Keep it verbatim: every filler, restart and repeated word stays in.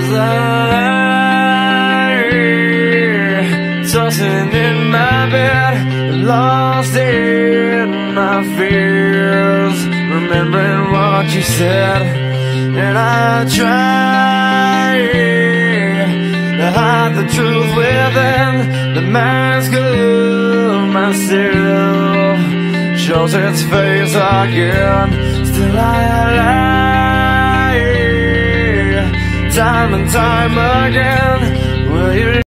as I lie, tossing in my bed, lost in my fears, remembering what you said. And I try to hide the truth within the mask of myself, shows its face again. Still I lie, time and time again. Will you